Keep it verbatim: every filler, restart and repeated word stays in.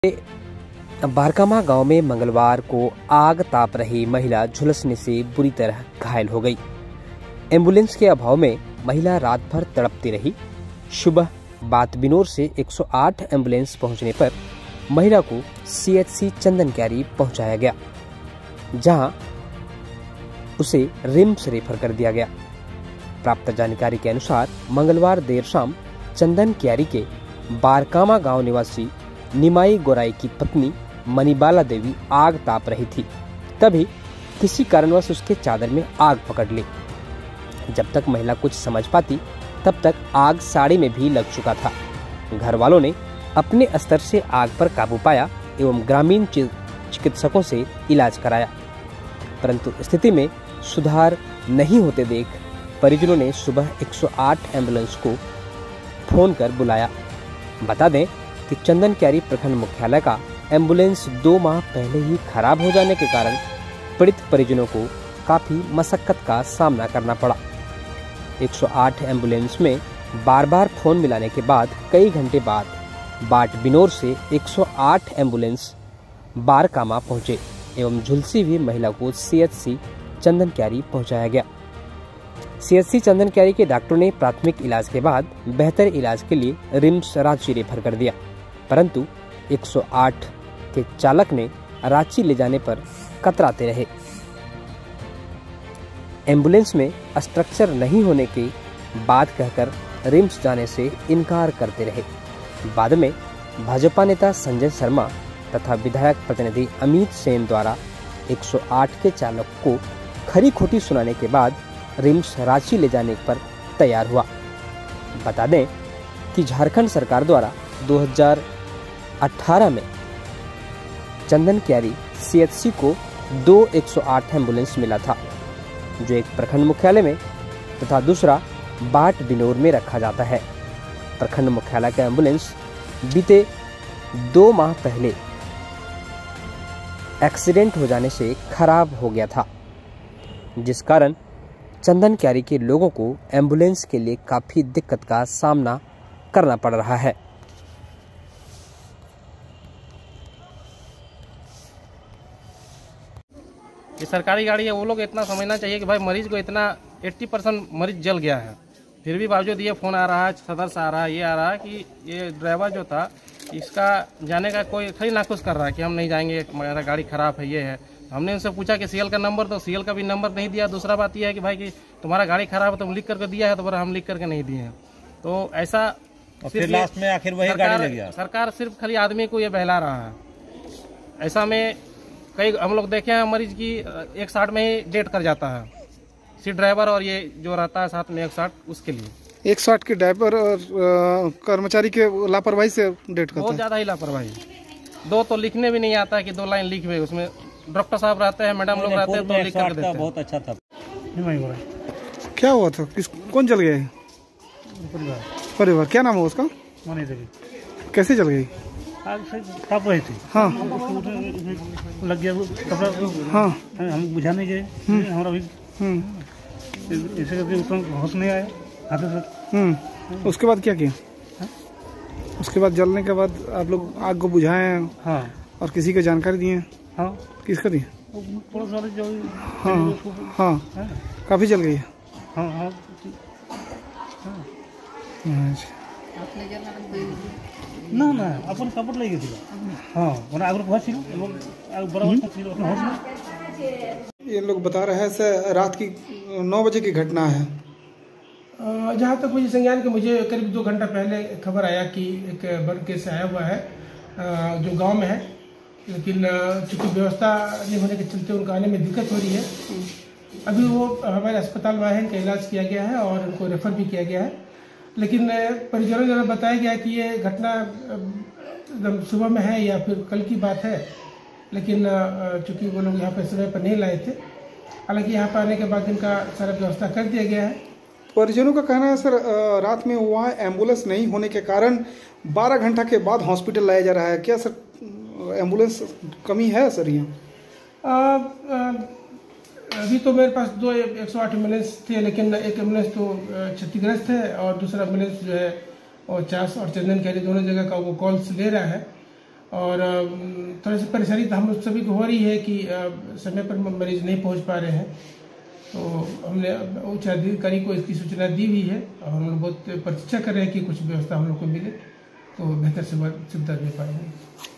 बारकामा गांव में मंगलवार को आग ताप रही महिला झुलसने से बुरी तरह घायल हो गई। एम्बुलेंस के अभाव में महिला रात भर तड़पती रही। सुबह बात बिनोर से एक सौ आठ एम्बुलेंस पहुंचने पर महिला को सीएचसी चंदन क्यारी पहुंचाया गया, जहां उसे रिम्स रेफर कर दिया गया। प्राप्त जानकारी के अनुसार मंगलवार देर शाम चंदन क्यारी के बारकामा गांव निवासी निमाई गोराई की पत्नी मनीबाला देवी आग ताप रही थी। तभी किसी कारणवश उसके चादर में आग पकड़ ली। जब तक महिला कुछ समझ पाती तब तक आग साड़ी में भी लग चुका था। घर वालों ने अपने स्तर से आग पर काबू पाया एवं ग्रामीण चिकित्सकों से इलाज कराया, परंतु स्थिति में सुधार नहीं होते देख परिजनों ने सुबह एक सौ आठ एम्बुलेंस को फोन कर बुलाया। बता दें कि चंदन क्यारी प्रखंड मुख्यालय का एम्बुलेंस दो माह पहले ही खराब हो जाने के कारण पीड़ित परिजनों को काफी मशक्कत का सामना करना पड़ा। एक सौ आठ एम्बुलेंस में बार बार फोन मिलाने के बाद कई घंटे बाद बाट बिनोर से एक सौ आठ एम्बुलेंस बारकामा पहुंचे एवं झुलसी हुई महिला को सीएचसी चंदन क्यारी पहुंचाया गया। सीएचसी चंदन क्यारी के डॉक्टरों ने प्राथमिक इलाज के बाद बेहतर इलाज के लिए रिम्स रांची रेफर कर दिया, परंतु एक सौ आठ के चालक ने रांची ले जाने पर कतराते रहे। एम्बुलेंस में स्ट्रक्चर नहीं होने की बात कहकर रिम्स जाने से इनकार करते रहे। बाद में भाजपा नेता संजय शर्मा तथा विधायक प्रतिनिधि अमित सेन द्वारा एक सौ आठ के चालक को खरी खोटी सुनाने के बाद रिम्स रांची ले जाने पर तैयार हुआ। बता दें कि झारखंड सरकार द्वारा दो हज़ार अठारह में चंदन क्यारी सीएचसी को दो एक सौ आठ एम्बुलेंस मिला था, जो एक प्रखंड मुख्यालय में तथा दूसरा बाट बिनोर में रखा जाता है। प्रखंड मुख्यालय का एम्बुलेंस बीते दो माह पहले एक्सीडेंट हो जाने से खराब हो गया था, जिस कारण चंदन क्यारी के लोगों को एम्बुलेंस के लिए काफी दिक्कत का सामना करना पड़ रहा है। ये सरकारी गाड़ी है, वो लोग इतना समझना चाहिए कि भाई मरीज को इतना अस्सी परसेंट मरीज जल गया है, फिर भी बावजूद ये फोन आ रहा है, सदर से आ रहा है, ये आ रहा है कि ये ड्राइवर जो था इसका जाने का कोई खरी नाखुश कर रहा है कि हम नहीं जाएंगे, हमारा गाड़ी खराब है, ये है। हमने उनसे पूछा कि सीएल का नंबर, तो सीएल का भी नंबर नहीं दिया। दूसरा बात यह है कि भाई कि तुम्हारा गाड़ी खराब है, तुम लिख करके दिया है, तो हम लिख करके नहीं दिए हैं। तो ऐसा फिर लास्ट में आखिर वही गाड़ी लग गया। सरकार सिर्फ खाली आदमी को ये बहला रहा है। ऐसा में कई हम लोग देखे हैं मरीज की एक साठ में ही डेट कर जाता है, सीट ड्राइवर और ये जो रहता है साथ में एक साठ, उसके लिए एक साठ के ड्राइवर और कर्मचारी के लापरवाही से डेट करता है। बहुत ज्यादा ही लापरवाही। दो तो लिखने भी नहीं आता है कि दो लाइन लिख हुए, उसमें डॉक्टर साहब रहते हैं, मैडम लोग रहते हैं, तो लिख कर देते हैं। बहुत अच्छा था। क्या हुआ था? किस कौन चल गया है? परिवार। क्या नाम है उसका? कैसे चल गई? तप रही थी। हाँ लग गया कपड़ा। हाँ हम बुझा नहीं गए, हमारा भी ऐसे करके उसमें होश नहीं आया हाथ से। हम्म उसके बाद क्या किया? हा? उसके बाद जलने के बाद आप लोग आग को बुझाए हाँ, और किसी को जानकारी दिए? हाँ। किसको दिए? पुलिस वाले जो हाँ हाँ हाँ काफी जल गई है। हाँ हाँ ना ना अपन कपड़ ले गए हाँ मैंने आगे पहुँच बराबर। ये लोग बता रहे हैं सर रात की नौ बजे की घटना है। जहाँ तक मुझे संज्ञान के मुझे करीब दो घंटा पहले खबर आया कि एक बर्ड केस आया हुआ है जो गांव में है, लेकिन चूंकि व्यवस्था नहीं होने के चलते उनको आने में दिक्कत हो रही है। अभी वो हमारे अस्पताल में है, इनका इलाज किया गया है और उनको रेफर भी किया गया है। लेकिन परिजनों द्वारा बताया गया कि ये घटना एकदम सुबह में है या फिर कल की बात है, लेकिन चूंकि वो लोग यहाँ पर समय पर नहीं लाए थे। हालांकि यहाँ पर आने के बाद इनका सारा व्यवस्था कर दिया गया है। परिजनों का कहना है सर रात में वहाँ एम्बुलेंस नहीं होने के कारण बारह घंटा के बाद हॉस्पिटल लाया जा रहा है। क्या सर एम्बुलेंस कमी है सर यहाँ? अभी तो मेरे पास दो एक सौ आठ एम्बुलेंस थे, लेकिन एक एम्बुलेंस तो क्षतिग्रस्त है और दूसरा एम्बुलेंस जो है और चास और चंदन क्यारी दोनों जगह का वो कॉल्स ले रहा है। और थोड़ी सी परेशानी तो हम लोग सभी को हो रही है कि समय पर मरीज नहीं पहुंच पा रहे हैं। तो हमने उच्च अधिकारी को इसकी सूचना दी हुई है और हम लोग बहुत प्रतीक्षा कर रहे हैं कि कुछ व्यवस्था हम लोग को मिले तो बेहतर से सुविधा दे पाएंगे।